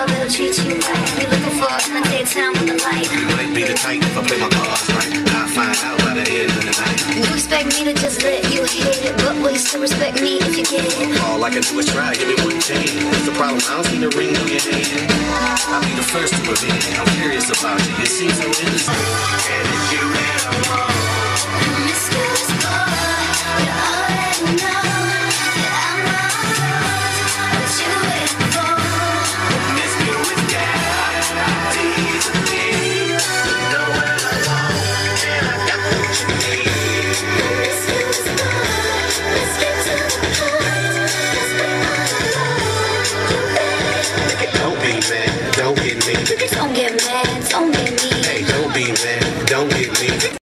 girl that'll treat you right. You're looking for in the daytime with the light. Might be the type if I play my cards right. I'll find out by the end of the night. You expect me to just let you hit it, but will you still respect me if you get it? All I can do is try, give me one chance. What's the problem? I don't see the ring on your hand. I'll be the first to admit it. I'm curious about you. You seem so innocent. And it's you and I want. Promiscuous boy,